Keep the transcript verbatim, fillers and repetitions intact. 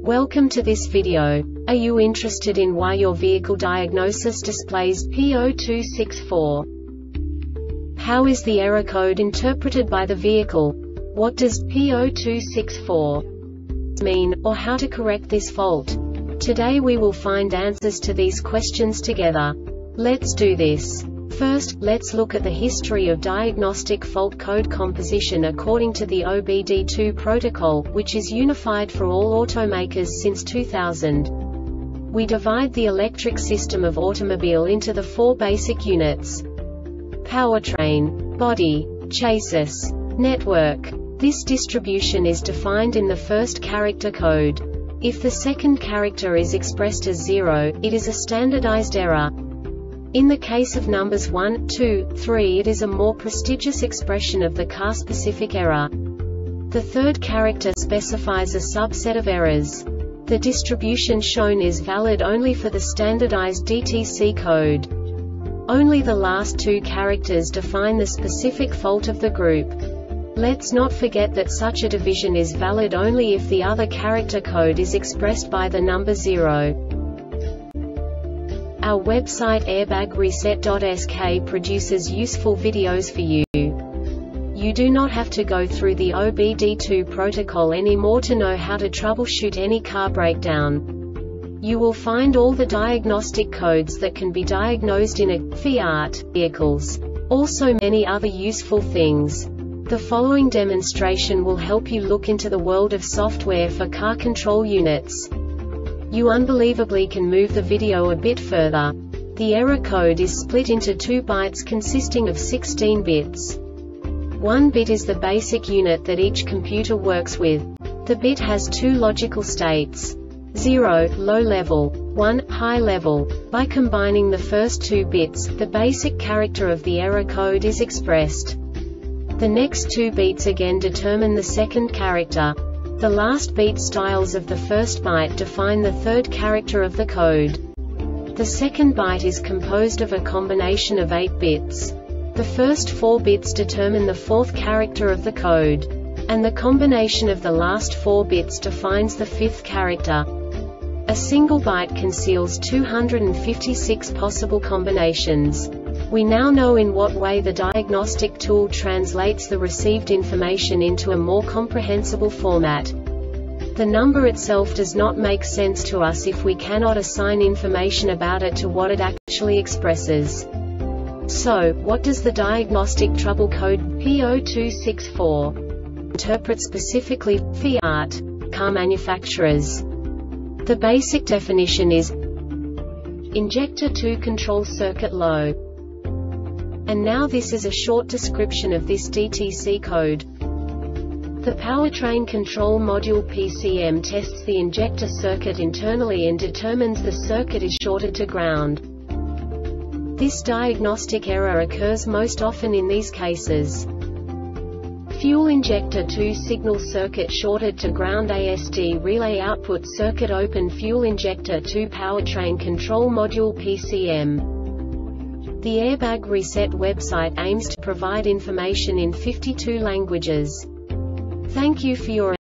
Welcome to this video. Are you interested in why your vehicle diagnosis displays P zero two six four? How is the error code interpreted by the vehicle? What does P zero two six four mean, or how to correct this fault? Today we will find answers to these questions together. Let's do this. First, let's look at the history of diagnostic fault code composition according to the O B D two protocol, which is unified for all automakers since two thousand. We divide the electric system of automobile into the four basic units: powertrain, body, chassis, network. This distribution is defined in the first character code. If the second character is expressed as zero, it is a standardized error. In the case of numbers one, two, three, it is a more prestigious expression of the car-specific error. The third character specifies a subset of errors. The distribution shown is valid only for the standardized D T C code. Only the last two characters define the specific fault of the group. Let's not forget that such a division is valid only if the other character code is expressed by the number zero. Our website airbag reset dot S K produces useful videos for you. You do not have to go through the O B D two protocol anymore to know how to troubleshoot any car breakdown. You will find all the diagnostic codes that can be diagnosed in a Fiat vehicles. Also many other useful things. The following demonstration will help you look into the world of software for car control units. You unbelievably can move the video a bit further. The error code is split into two bytes consisting of sixteen bits. One bit is the basic unit that each computer works with. The bit has two logical states: zero, low level, one, high level. By combining the first two bits, the basic character of the error code is expressed. The next two bits again determine the second character. The last beat styles of the first byte define the third character of the code. The second byte is composed of a combination of eight bits. The first four bits determine the fourth character of the code. And the combination of the last four bits defines the fifth character. A single byte conceals two hundred fifty-six possible combinations. We now know in what way the diagnostic tool translates the received information into a more comprehensible format. The number itself does not make sense to us if we cannot assign information about it to what it actually expresses. So, what does the diagnostic trouble code P zero two six four interpret specifically for Fiat car manufacturers? The basic definition is injector two control circuit low. And now this is a short description of this D T C code. The powertrain control module P C M tests the injector circuit internally and determines the circuit is shorted to ground. This diagnostic error occurs most often in these cases: fuel injector two signal circuit shorted to ground, A S D relay output circuit open, fuel injector two powertrain control module P C M. The Airbag Reset website aims to provide information in fifty-two languages. Thank you for your